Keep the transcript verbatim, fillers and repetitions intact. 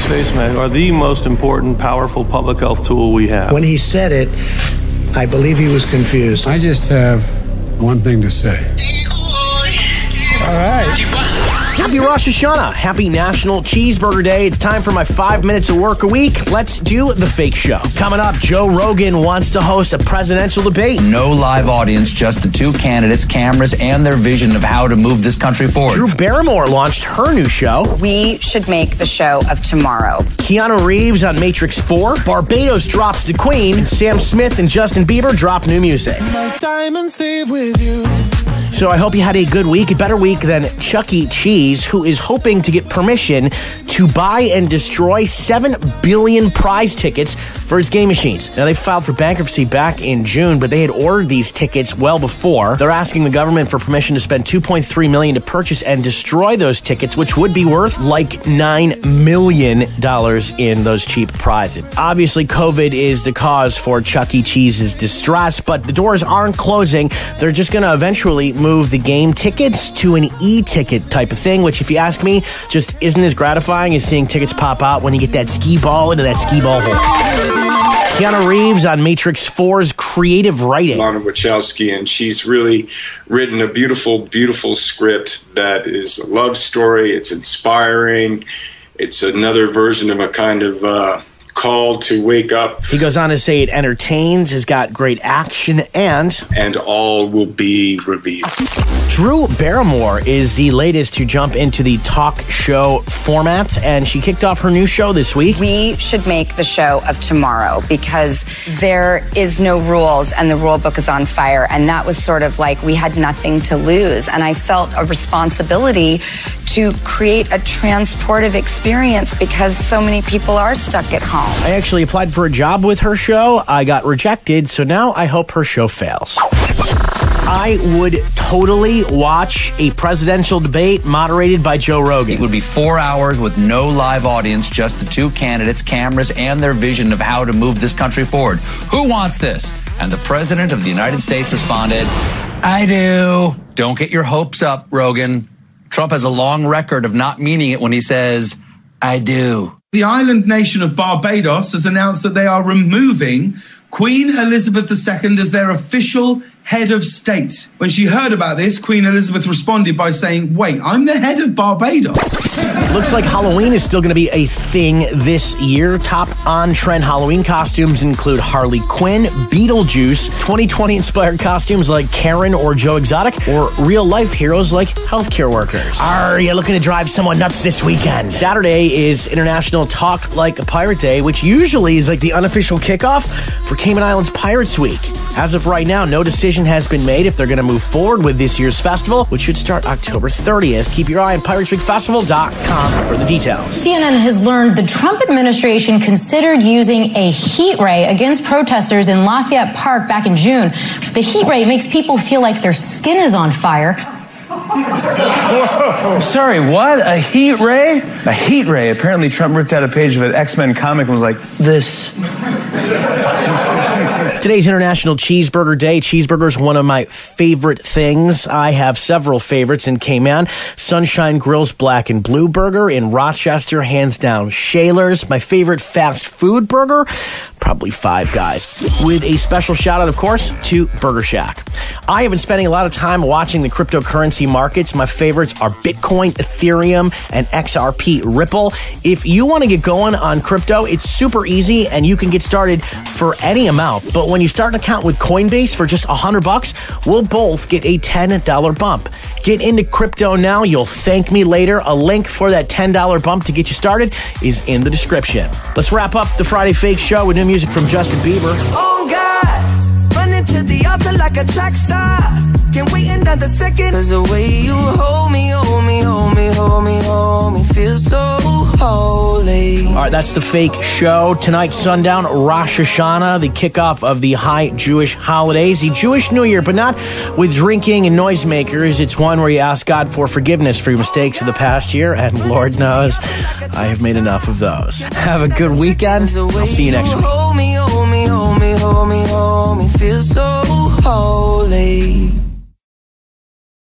face masks are the most important, powerful public health tool we have. When he said it, I believe he was confused. I just have one thing to say. All right. Happy Rosh Hashanah. Happy National Cheeseburger Day. It's time for my five minutes of work a week. Let's do the fake show. Coming up, Joe Rogan wants to host a presidential debate. No live audience, just the two candidates, cameras, and their vision of how to move this country forward. Drew Barrymore launched her new show. We should make the show of tomorrow. Keanu Reeves on Matrix four. Barbados drops the Queen. And Sam Smith and Justin Bieber drop new music. My diamonds leave with you. So I hope you had a good week, a better week than Chuck E. Cheese, who is hoping to get permission to buy and destroy seven billion prize tickets for its game machines. Now, they filed for bankruptcy back in June, but they had ordered these tickets well before. They're asking the government for permission to spend two point three million dollars to purchase and destroy those tickets, which would be worth like nine million dollars in those cheap prizes. Obviously, COVID is the cause for Chuck E. Cheese's distress, but the doors aren't closing. They're just going to eventually move the game tickets to an e-ticket type of thing, which, if you ask me, just isn't as gratifying as seeing tickets pop out when you get that skee ball into that skee ball hole. Keanu Reeves on Matrix four's creative writing. Lana Wachowski, and she's really written a beautiful, beautiful script that is a love story. It's inspiring. It's another version of a kind of uh, call to wake up. He goes on to say it entertains, has got great action, and... And all will be revealed. Drew Barrymore is the latest to jump into the talk show format, and she kicked off her new show this week. We should make the show of tomorrow because there is no rules and the rule book is on fire. And that was sort of like we had nothing to lose. And I felt a responsibility to create a transportive experience because so many people are stuck at home. I actually applied for a job with her show. I got rejected, so now I hope her show fails. I would totally watch a presidential debate moderated by Joe Rogan. It would be four hours with no live audience, just the two candidates, cameras, and their vision of how to move this country forward. Who wants this? And the President of the United States responded, I do. Don't get your hopes up, Rogan. Trump has a long record of not meaning it when he says, I do. The island nation of Barbados has announced that they are removing Queen Elizabeth the Second as their official head of state. When she heard about this, Queen Elizabeth responded by saying, wait, I'm the head of Barbados. Looks like Halloween is still going to be a thing this year. Top on-trend Halloween costumes include Harley Quinn, Beetlejuice, twenty twenty inspired costumes like Karen or Joe Exotic, or real-life heroes like healthcare workers. Are you looking to drive someone nuts this weekend? Saturday is International Talk Like a Pirate Day, which usually is like the unofficial kickoff for Cayman Islands Pirates Week. As of right now, no decision has been made if they're going to move forward with this year's festival, which should start October thirtieth. Keep your eye on pirates week festival dot com for the details. C N N has learned the Trump administration considered using a heat ray against protesters in Lafayette Park back in June. The heat ray makes people feel like their skin is on fire. Whoa, sorry, what? A heat ray? A heat ray. Apparently Trump ripped out a page of an X-Men comic and was like, this. Today's International Cheeseburger Day. Cheeseburgers, one of my favorite things. I have several favorites in Cayman. Sunshine Grill's Black and Blue Burger. In Rochester, hands down, Shaler's. My favorite fast food burger, probably Five Guys. With a special shout out, of course, to Burger Shack. I have been spending a lot of time watching the cryptocurrency markets. My favorites are Bitcoin, Ethereum, and X R P Ripple. If you want to get going on crypto, it's super easy and you can get started for any amount. But when you start an account with Coinbase for just a hundred bucks, we'll both get a ten dollar bump. Get into crypto now. You'll thank me later. A link for that ten dollar bump to get you started is in the description. Let's wrap up the Friday Fake Show with new music from Justin Bieber. Oh God, running to the altar like a track star. Can't wait another second. Cause the way you hold me, hold me, hold me, hold me, hold me, feel so holy. All right, that's the Fake Show. Tonight, sundown, Rosh Hashanah, the kickoff of the high Jewish holidays, the Jewish New Year, but not with drinking and noisemakers. It's one where you ask God for forgiveness for your mistakes of the past year, and Lord knows I have made enough of those. Have a good weekend. I'll see you next week. Hold me, hold me, hold me, hold me, hold me, feel so holy.